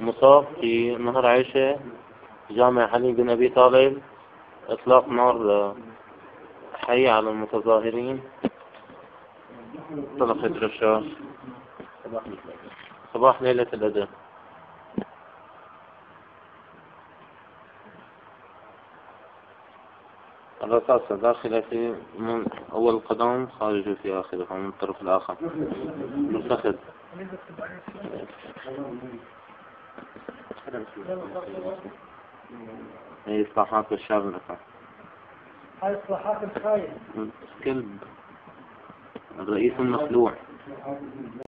مصاب في نهر عيشة جامع علي بن أبي طالب، إطلاق نار حي على المتظاهرين، طلقت رشاش صباح ليلة الأداء. الرصاصة داخلة في من أول القدم خارجة في آخرها من الطرف الآخر بالفخذ. هي إصلاحات بشار الأسد. هاي إصلاحات الخاين. كلب الرئيس المخلوع.